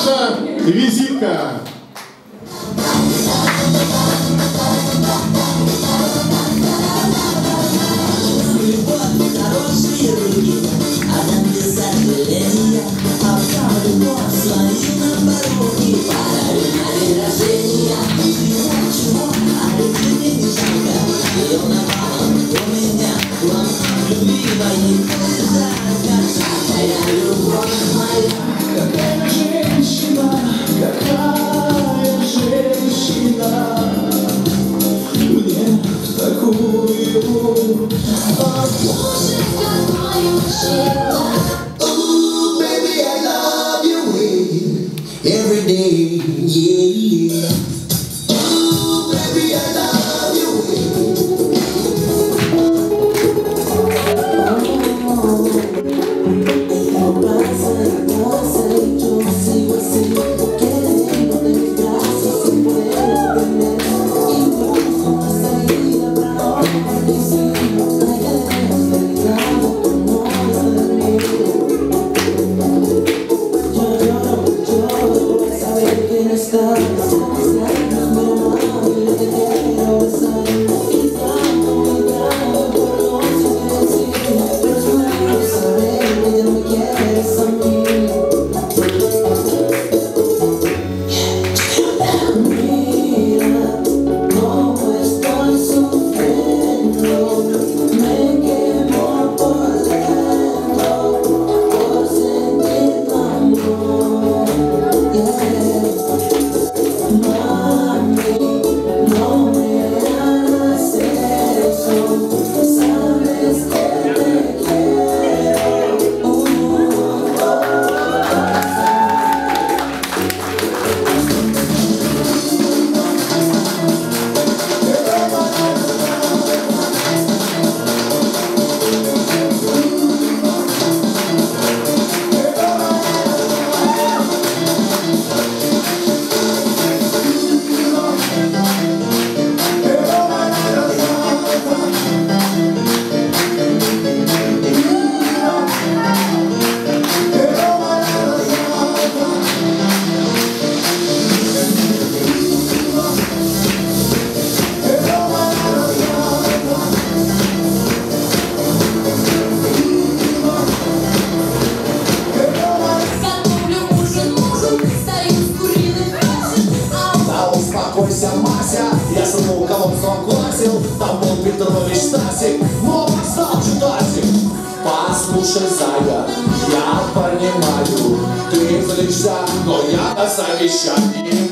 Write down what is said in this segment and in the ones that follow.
Ваша визитка. Хорошие руки, а там без сожаления, а там любовь словил на пороге, подарю на день рождения. Ничего, а любви мне не жалко, ее напало у меня, вам любимой не будет жалко. Такая любовь моя, какая женщина, какая женщина, мне такую. Ooh, baby, I love your way every day, yeah, yeah. Ooh, baby, I love your way. Pasa y yo sigo así, porque dentro de mi casa sin poder tener incluso una salida para hoy. Успокойся, Мася, я сунул колонку глазил, там был Петрович Стасик, но стал чудасик. Послушай, Зая, я понимаю, ты злишься, но я на совещании.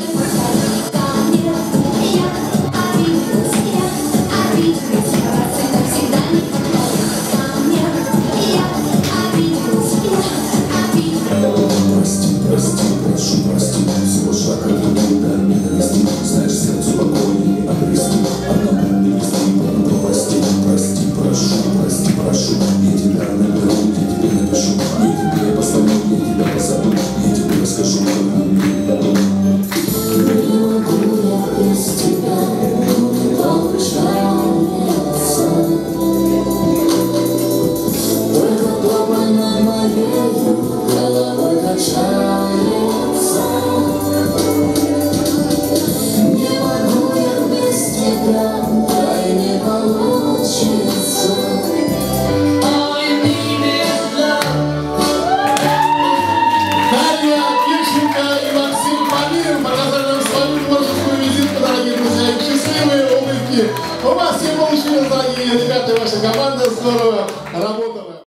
Прости, прошу, прости, всего шага до ненависти. Знаешь, сердцу спокойнее обрести. Одному не вести, прости, прости, прошу. Я тебя наберу, я тебе напишу, я тебе позвоню, я тебя позову, я тебе расскажу, как мне дадут. Не могу я без тебя, долго ждаться. Только дома над моей головой качается. Не могу я без тебя, да и не получится. Дарья Кирченко и Максим Памиров показали нам свою творческую визитку, дорогие друзья. Счастливые улыбки. У вас все получилось, дорогие ребята, и ваша команда здорово работала.